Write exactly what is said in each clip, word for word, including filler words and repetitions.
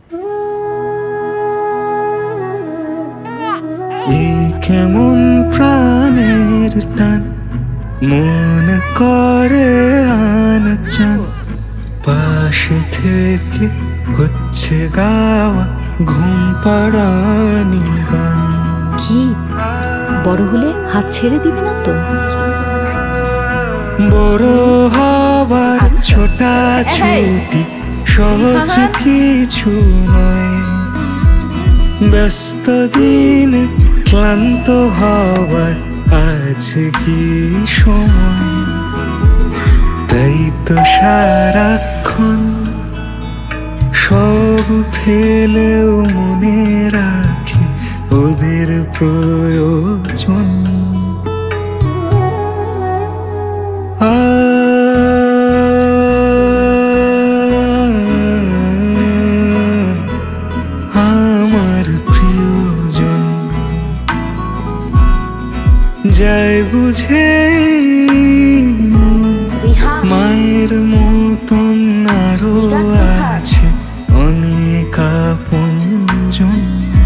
এই কেমন প্রাণের টান মনে করে আনচান পাশে থেকে হচ্ছে গাওয়া ঘুম পাড়ানি গান। কি বড় হলে হাত ছেড়ে দিবে না তো? বড় হবার ছোটা ছুটি সহজ কিছু নয়, ব্যস্ত দিন ক্লান্ত হবার আছে কি সময়। তাই তো সারাক্ষণ সব ফেলেও মনে রাখে ওদের প্রয়োজন। আমার প্রিয়জন যায় বুঝে মায়ের মতন আরো আছে অনেক আপনজন।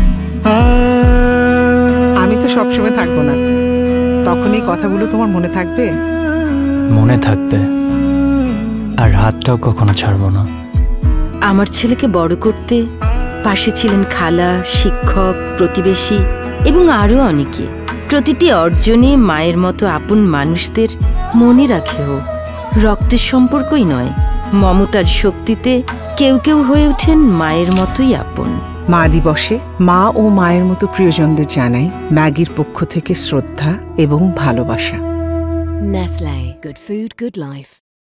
আমি তো সবসময় থাকবো না, তখন এই কথাগুলো তোমার মনে থাকবে। মনে থাকবে, আর হাতটাও কখনো ছাড়বো না। আমার ছেলেকে বড় করতে পাশে ছিলেন খালা, শিক্ষক, প্রতিবেশী এবং আরও অনেকে। প্রতিটি অর্জনে মায়ের মতো আপন মানুষদের মনে রাখেও। রক্তের সম্পর্কই নয়, মমতার শক্তিতে কেউ কেউ হয়ে ওঠেন মায়ের মতোই আপন। মা দিবসে মা ও মায়ের মতো প্রিয়জনদের জানাই ম্যাগির পক্ষ থেকে শ্রদ্ধা এবং ভালোবাসা। Nestle, good food, good life.